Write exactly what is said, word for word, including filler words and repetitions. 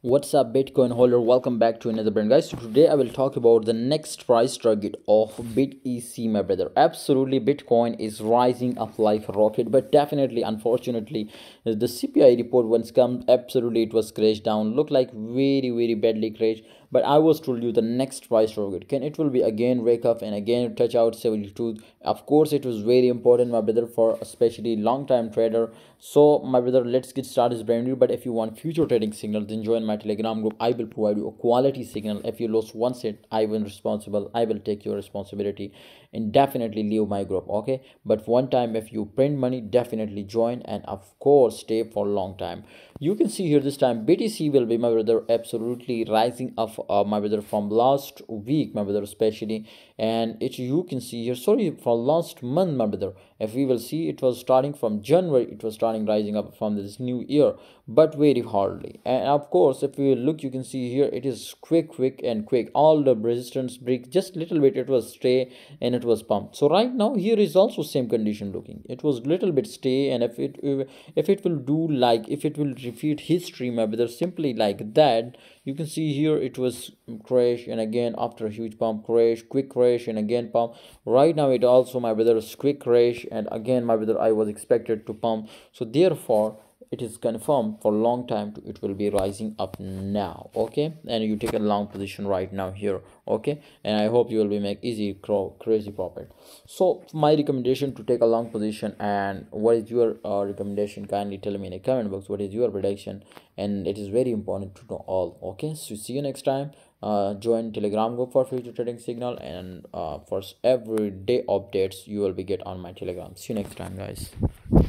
What's up, Bitcoin holder? Welcome back to another brand, guys. So today I will talk about the next price target of B T C, my brother. Absolutely, Bitcoin is rising up like a rocket, but definitely, unfortunately, the C P I report once comes, absolutely it was crashed down. Look like very very badly crashed. But I was told you the next price target can it will be again wake up and again touch out seventy-two. Of course, it was very important, my brother, for especially long time trader. So my brother, let's get started. This brand new, but if you want future trading signals, then join my Telegram group. I will provide you a quality signal. If you lose one cent, I will responsible. I will take your responsibility and definitely leave my group. Okay, but one time if you print money, definitely join and of course stay for a long time. You can see here this time B T C will be, my brother, absolutely rising up, uh, my brother, from last week, my brother, especially. And it you can see here, sorry, for last month, my brother. If we will see, it was starting from January, it was starting rising up from this new year, but very hardly. And of course, if we look, you can see here it is quick quick and quick. All the resistance break just little bit, it was stay and it was pumped. So right now here is also same condition looking. It was little bit stay, and if it if it will do like, if it will repeat history, my brother, simply like that, you can see here it was crash and again after a huge pump crash, quick crash and again pump. Right now it also, my brother, is quick crash and again, my brother, I was expected to pump. So therefore it is confirmed for a long time to, it will be rising up now. Okay, and you take a long position right now here. Okay, and I hope you will be make easy crazy profit. So my recommendation to take a long position, and what is your uh, recommendation? Kindly tell me in the comment box what is your prediction, and it is very important to know all. Okay, so see you next time. Uh, join Telegram group for future trading signal, and uh, for everyday updates you will be get on my Telegram. See you next time, guys.